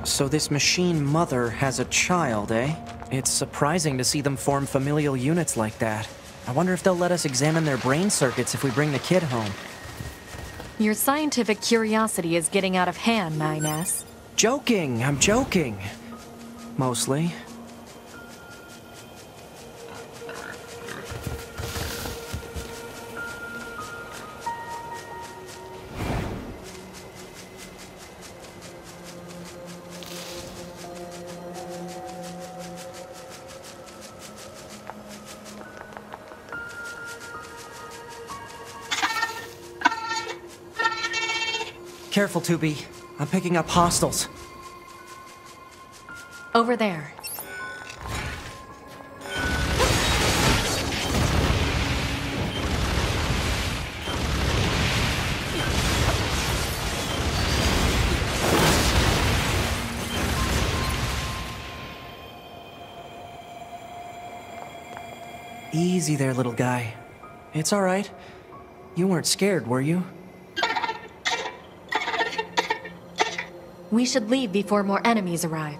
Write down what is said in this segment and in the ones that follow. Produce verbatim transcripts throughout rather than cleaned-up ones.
So this machine mother has a child, eh? It's surprising to see them form familial units like that. I wonder if they'll let us examine their brain circuits if we bring the kid home. Your scientific curiosity is getting out of hand, nine S. Joking, I'm joking. Mostly. Careful, two B. I'm picking up hostiles. Over there. Easy there, little guy. It's all right. You weren't scared, were you? We should leave before more enemies arrive.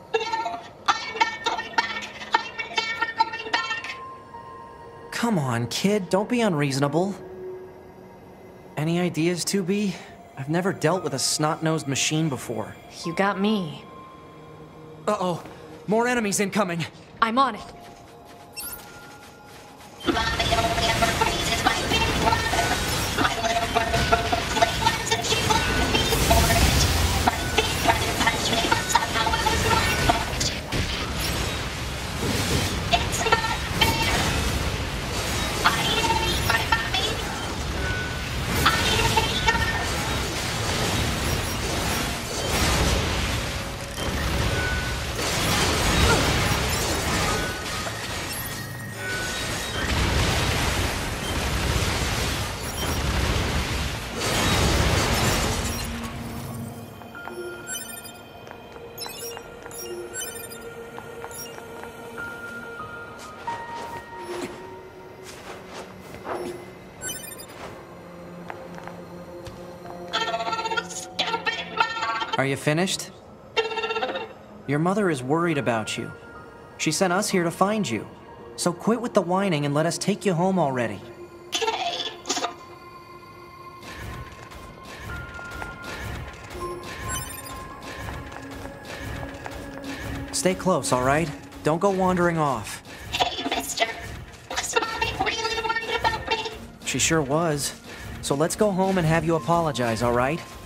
Come on, kid. Don't be unreasonable. Any ideas, two B? I've never dealt with a snot-nosed machine before. You got me. Uh-oh. More enemies incoming. I'm on it. Are you finished? Your mother is worried about you. She sent us here to find you. So quit with the whining and let us take you home already. Stay close, all right? Don't go wandering off. Hey, mister. Was Mommy really worried about me? She sure was. So let's go home and have you apologize, all right?